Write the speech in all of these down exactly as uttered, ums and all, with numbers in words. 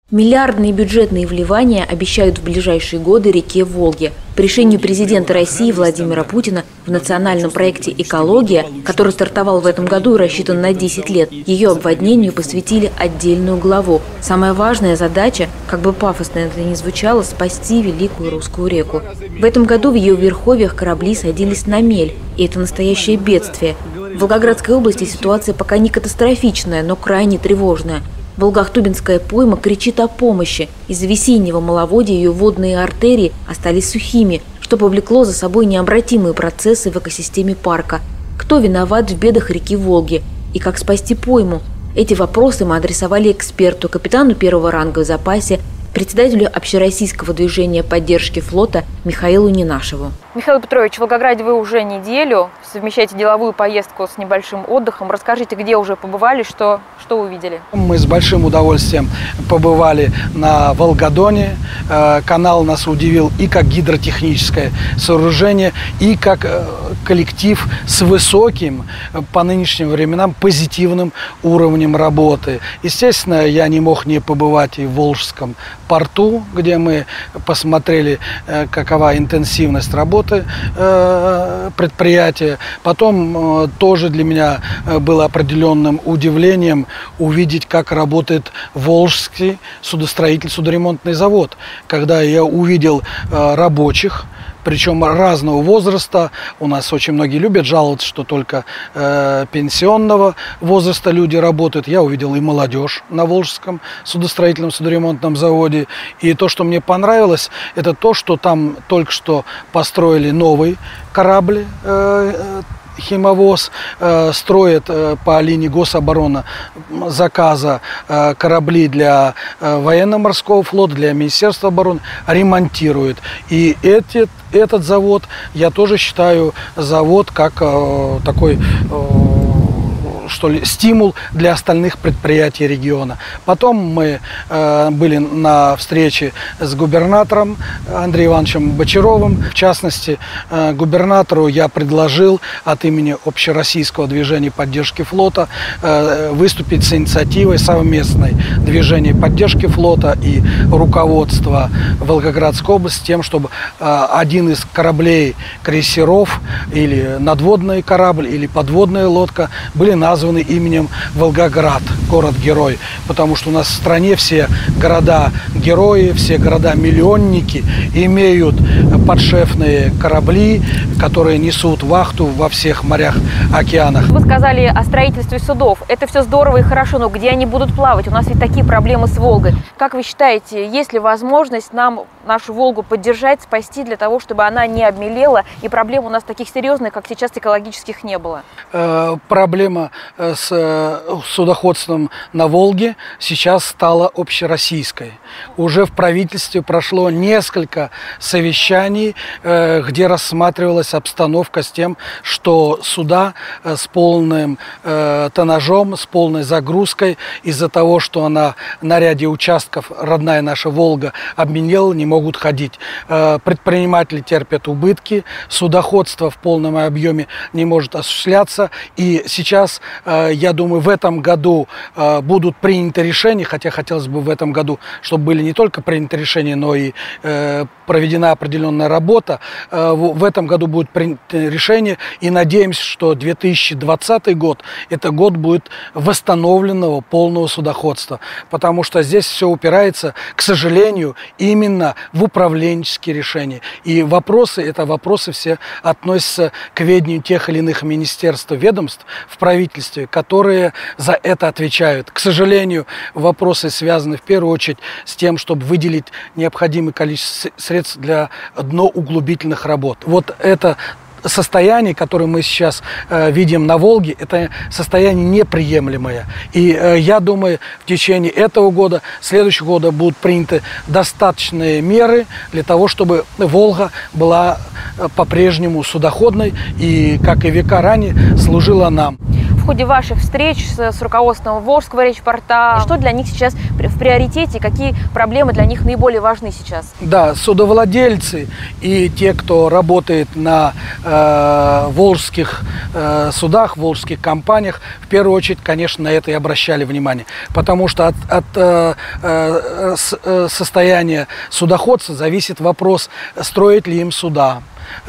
Миллиардные бюджетные вливания обещают в ближайшие годы реке Волге. По решению президента России Владимира Путина в национальном проекте «Экология», который стартовал в этом году и рассчитан на десять лет, ее обводнению посвятили отдельную главу. Самая важная задача, как бы пафосно это ни звучало, спасти великую русскую реку. В этом году в ее верховьях корабли садились на мель, и это настоящее бедствие. В Волгоградской области ситуация пока не катастрофичная, но крайне тревожная. Волгохтубинская пойма кричит о помощи. Из-за весеннего маловодья ее водные артерии остались сухими, что повлекло за собой необратимые процессы в экосистеме парка. Кто виноват в бедах реки Волги? И как спасти пойму? Эти вопросы мы адресовали эксперту, капитану первого ранга в запасе, председателю общероссийского движения поддержки флота Михаилу Ненашеву. Михаил Петрович, в Волгограде вы уже неделю, совмещаете деловую поездку с небольшим отдыхом. Расскажите, где уже побывали, что, что увидели? Мы с большим удовольствием побывали на Волгодоне. Канал нас удивил и как гидротехническое сооружение, и как коллектив с высоким, по нынешним временам, позитивным уровнем работы. Естественно, я не мог не побывать и в Волжском порту, где мы посмотрели, какова интенсивность работы предприятия. Потом тоже для меня было определенным удивлением увидеть, как работает Волжский судостроительный судоремонтный завод. Когда я увидел рабочих, причем разного возраста. У нас очень многие любят жаловаться, что только э, пенсионного возраста люди работают. Я увидел и молодежь на Волжском судостроительном судоремонтном заводе. И то, что мне понравилось, это то, что там только что построили новый корабль, э, химовоз, э, строят э, по линии гособороны заказа э, корабли для э, военно-морского флота, для Министерства обороны, ремонтируют. И эти, этот завод, я тоже считаю, завод как э, такой э, что ли, стимул для остальных предприятий региона. Потом мы э, были на встрече с губернатором Андреем Ивановичем Бочаровым. В частности, э, губернатору я предложил от имени общероссийского движения поддержки флота э, выступить с инициативой совместной движения поддержки флота и руководства Волгоградской области, тем, чтобы э, один из кораблей крейсеров или надводный корабль или подводная лодка были названы названы именем Волгоград, город-герой, потому что у нас в стране все города-герои, все города-миллионники имеют подшефные корабли, которые несут вахту во всех морях, океанах. Вы сказали о строительстве судов. Это все здорово и хорошо, но где они будут плавать? У нас ведь такие проблемы с Волгой. Как вы считаете, есть ли возможность нам нашу Волгу поддержать, спасти для того, чтобы она не обмелела и проблем у нас таких серьезных, как сейчас, экологических не было? Э, проблема с э, судоходством на Волге сейчас стала общероссийской. Уже в правительстве прошло несколько совещаний, э, где рассматривалась обстановка с тем, что суда э, с полным э, тоннажом, с полной загрузкой, из-за того, что она на ряде участков, родная наша Волга, обмелела, не могут ходить. Э, предприниматели терпят убытки, судоходство в полном объеме не может осуществляться. И сейчас, э, я думаю, в этом году э, будут приняты решения, хотя хотелось бы в этом году, чтобы были не только приняты решения, но и э, проведена определенная работа. Э, в, в этом году будут приняты решения, и надеемся, что две тысячи двадцатый год это год будет восстановленного полного судоходства, потому что здесь все упирается, к сожалению, именно в управленческие решения. И вопросы, это вопросы все относятся к ведению тех или иных министерств, ведомств в правительстве, которые за это отвечают. К сожалению, вопросы связаны в первую очередь с тем, чтобы выделить необходимое количество средств для дноуглубительных работ. Вот это состояние, которое мы сейчас э, видим на Волге, это состояние неприемлемое. И э, я думаю, в течение этого года, следующего года будут приняты достаточные меры для того, чтобы Волга была э, по-прежнему судоходной и, как и века ранее, служила нам. В ходе ваших встреч с, с руководством Волжского речпорта, что для них сейчас в приоритете, какие проблемы для них наиболее важны сейчас? Да, судовладельцы и те, кто работает на э, волжских э, судах, волжских компаниях, в первую очередь, конечно, на это и обращали внимание. Потому что от, от э, э, с, э, состояния судоходца зависит вопрос, строить ли им суда,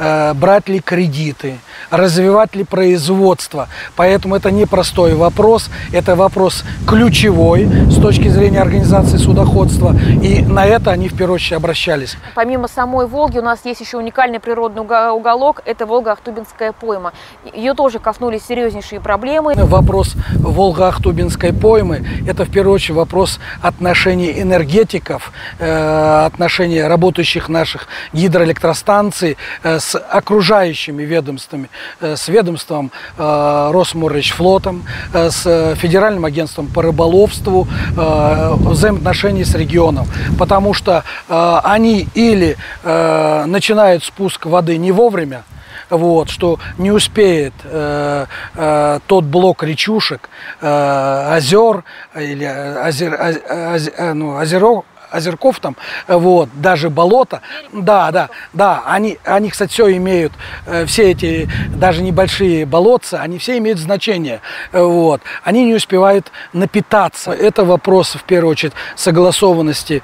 брать ли кредиты, развивать ли производство. Поэтому это непростой вопрос, это вопрос ключевой с точки зрения организации судоходства, и на это они в первую очередь обращались. Помимо самой Волги у нас есть еще уникальный природный уголок, это Волго-Ахтубинская пойма. Ее тоже коснулись серьезнейшие проблемы. Вопрос Волго-Ахтубинской поймы – это в первую очередь вопрос отношений энергетиков, отношений работающих наших гидроэлектростанций с окружающими ведомствами, с ведомством э, Росморречфлотом, э, с Федеральным агентством по рыболовству, э, взаимоотношений с регионом. Потому что э, они или э, начинают спуск воды не вовремя, вот, что не успеет э, э, тот блок речушек, э, озер или озер, оз, оз, ну, озеров, озерков там, вот, даже болота, да, да, да, они, они, кстати, все имеют, все эти, даже небольшие болотца, они все имеют значение, вот, они не успевают напитаться. Это вопрос, в первую очередь, согласованности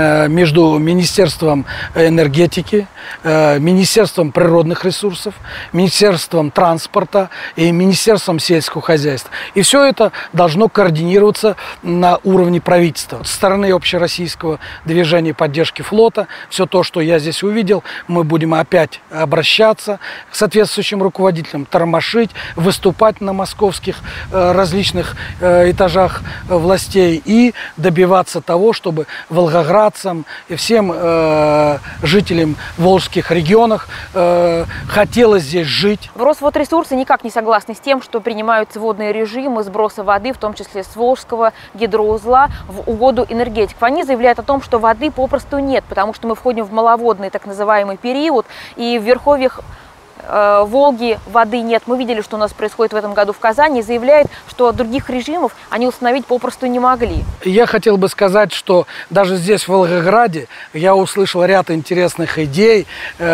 между Министерством энергетики, Министерством природных ресурсов, Министерством транспорта и Министерством сельского хозяйства. И все это должно координироваться на уровне правительства. Со стороны общероссийского движения поддержки флота, все то, что я здесь увидел, мы будем опять обращаться к соответствующим руководителям, тормошить, выступать на московских э, различных э, этажах властей и добиваться того, чтобы волгоградцам и всем э, жителям волжских регионов э, хотелось здесь жить. В Росводресурсы никак не согласны с тем, что принимаются водные режимы сброса воды, в том числе с Волжского гидроузла, в угоду энергетиков. Они заявляют о том, что воды попросту нет, потому что мы входим в маловодный так называемый период, и в верховьях э, Волги воды нет. Мы видели, что у нас происходит в этом году в Казани, заявляет, что других режимов они установить попросту не могли. Я хотел бы сказать, что даже здесь, в Волгограде, я услышал ряд интересных идей,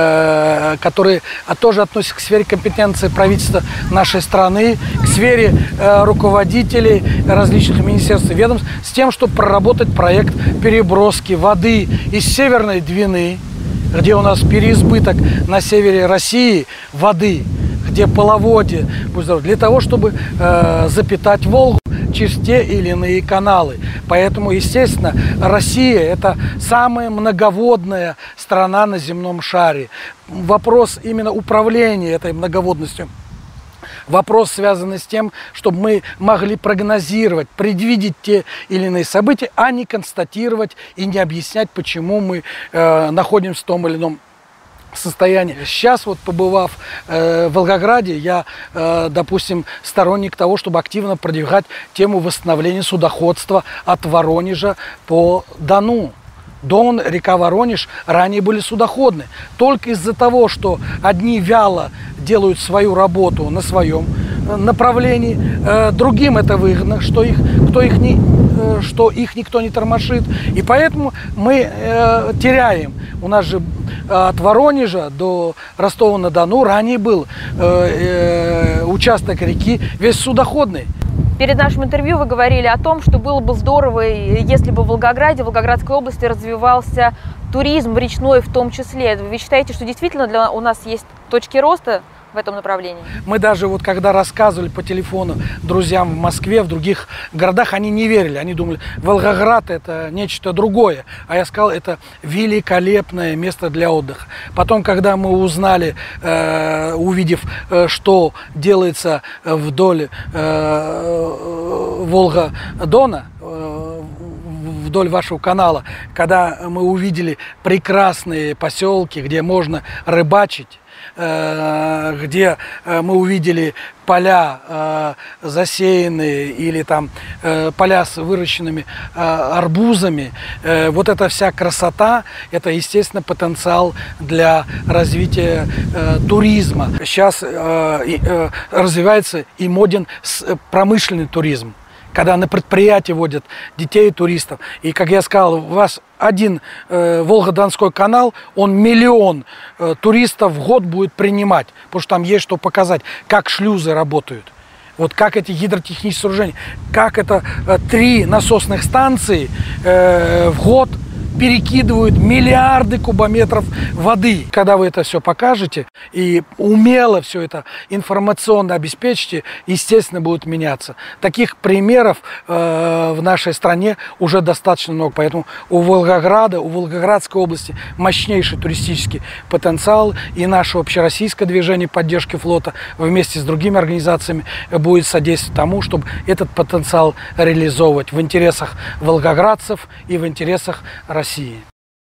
э, которые тоже относятся к сфере компетенции правительства нашей страны, к сфере э, руководителей различных министерств и ведомств, с тем, чтобы проработать проект переброски воды из Северной Двины, где у нас переизбыток на севере России воды, где половодье, для того, чтобы э, запитать Волгу через те или иные каналы. Поэтому, естественно, Россия – это самая многоводная страна на земном шаре. Вопрос именно управления этой многоводностью. Вопрос, связанный с тем, чтобы мы могли прогнозировать, предвидеть те или иные события, а не констатировать и не объяснять, почему мы э, находимся в том или ином состоянии. Сейчас, вот побывав э, в Волгограде, я, э, допустим, сторонник того, чтобы активно продвигать тему восстановления судоходства от Воронежа по Дону. Дон, река Воронеж ранее были судоходны. Только из-за того, что одни вяло делают свою работу на своем направлении, э, другим это выгодно, что их, кто их не, э, что их никто не тормошит. И поэтому мы э, теряем. У нас же от Воронежа до Ростова-на-Дону ранее был э, э, участок реки весь судоходный. Перед нашим интервью вы говорили о том, что было бы здорово, если бы в Волгограде, в Волгоградской области развивался туризм речной в том числе. Вы считаете, что действительно для, у нас есть точки роста в этом направлении? Мы даже вот когда рассказывали по телефону друзьям в Москве, в других городах, они не верили. Они думали, Волгоград это нечто другое. А я сказал, это великолепное место для отдыха. Потом, когда мы узнали, э, увидев, э, что делается вдоль э, Волга-Дона, э, вдоль вашего канала, когда мы увидели прекрасные поселки, где можно рыбачить, где мы увидели поля засеянные или там поля с выращенными арбузами. Вот эта вся красота, это, естественно, потенциал для развития туризма. Сейчас развивается и моден промышленный туризм, когда на предприятия водят детей туристов. И, как я сказал, у вас один э, Волго-Донской канал, он миллион э, туристов в год будет принимать, потому что там есть что показать, как шлюзы работают, вот как эти гидротехнические сооружения, как это э, три насосных станции э, в год перекидывают миллиарды кубометров воды. Когда вы это все покажете и умело все это информационно обеспечите, естественно, будут меняться. Таких примеров э, в нашей стране уже достаточно много. Поэтому у Волгограда, у Волгоградской области мощнейший туристический потенциал. И наше общероссийское движение поддержки флота вместе с другими организациями будет содействовать тому, чтобы этот потенциал реализовывать в интересах волгоградцев и в интересах России.